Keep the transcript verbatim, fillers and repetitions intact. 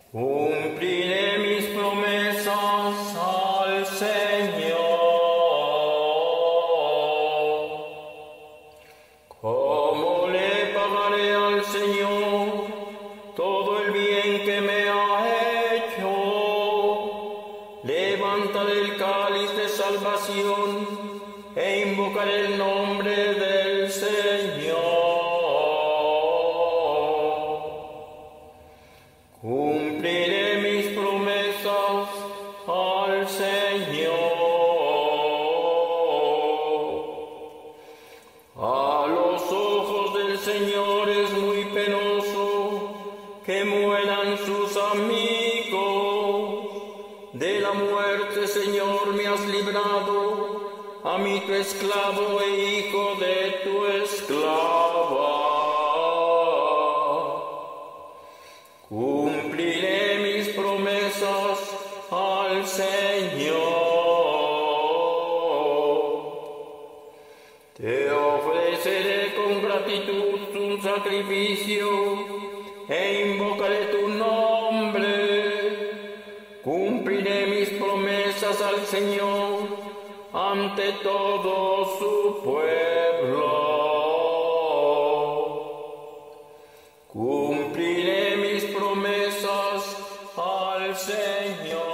Cumpliré mis promesas al Señor. ¿Cómo le pagaré al Señor todo el bien que me ha hecho? Levantaré el cáliz de salvación e invocaré el nombre del Señor. Cumpliré mis promesas al Señor. A los ojos del Señor es muy penoso que mueran sus amigos. De la muerte, Señor, me has librado, a mí tu esclavo e hijo de tu esclava. Cumpliré mis promesas al Señor. Te ofreceré con gratitud un sacrificio e invocaré tu nombre. Cumpliré mis promesas al Señor ante todo su pueblo. Cumpliré mis promesas al Señor.